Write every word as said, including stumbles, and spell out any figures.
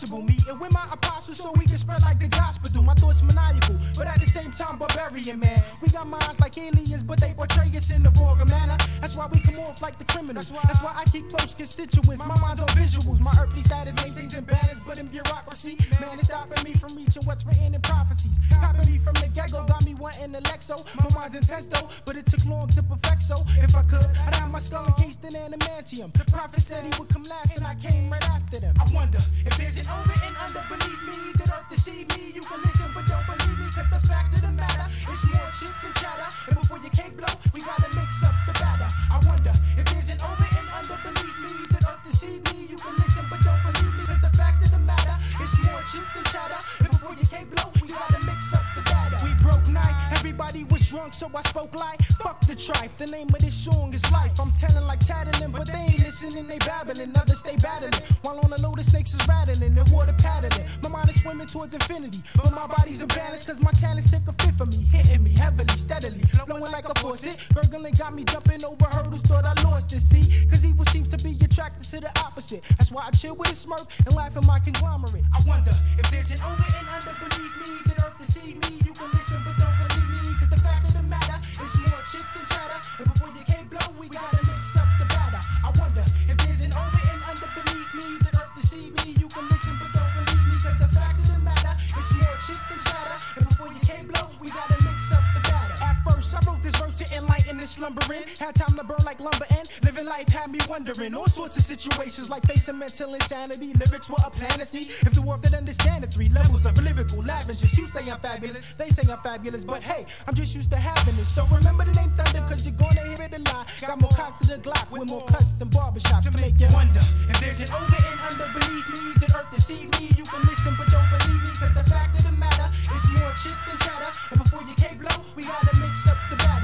possible. Me and with my apostles so we can spread like the gospel do. My thoughts maniacal, but at the same time barbarian, man. We got minds like aliens, but they portray us in the vulgar manner. That's why we come off like the criminals. That's why I keep close constituents. My mind's on visuals. My earthly status maintains in balance, but in bureaucracy, man, it's stopping me from reaching what's written in prophecies. Copping me from the get-go, got me wanting the Lexo. My mind's intense though, but it took long to perfect. So if I could, I'd have my skull encased in adamantium. The prophet said he would come last, and I came right after them. I wonder if there's an over and under beneath me that earth deceive me. You can listen, but don't believe me, cause the fact of the matter is more shit than chatter. And before your cake blow, we gotta mix up the batter. I wonder if there's an over and under beneath me that earth deceive me. You can listen, but don't believe me, cause the fact of the matter is more shit than chatter. And before your cake blow, we gotta mix up the batter. We broke night, everybody was drunk, so I spoke like fuck the trife. The name of this song is life. I'm telling like tattling, but they ain't listening, they babbling. Others stay battling, while on the low the snakes is rattling, the water paddling. My mind is swimming towards infinity, but my body's imbalanced, cause my talents take a fifth of me, hitting me heavily, steadily, flowing like a faucet. Gurgling got me jumping over hurdles, thought I lost it, see? Cause evil seems to be attracted to the opposite. That's why I chill with a smirk and laugh at my conglomerate. I wonder if there's an over and under beneath me that earth deceive me. You can listen, but don't believe me, cause the fact of the matter is more shit than chatter. And before you can't blow, we gotta mix up the batter. I wonder if there's an over and under beneath me that earth deceive me. You can listen, but don't believe me, cause the fact of the matter is more shit than chatter. And before you can't blow, we gotta mix up the batter. At first, I wrote this verse to enlighten and slumbering. Had time to burn like lumber and living life had me wondering all sorts of situations like facing mental insanity. Lyrics were a fantasy. If the world could understand the three levels of lyrical lavishness. You say I'm fabulous, they say I'm fabulous, but hey, I'm just used to having it. So remember the name Thunder, cause you're gonna hear it a lot. Got more cock than a Glock with more cuts than barbershops to make you wonder if there's an over and under beneath me that earth deceive me. You can listen, but don't believe me, cause the fact of the matter is more shit than chatter. And before you can't blow, we gotta mix up the batter.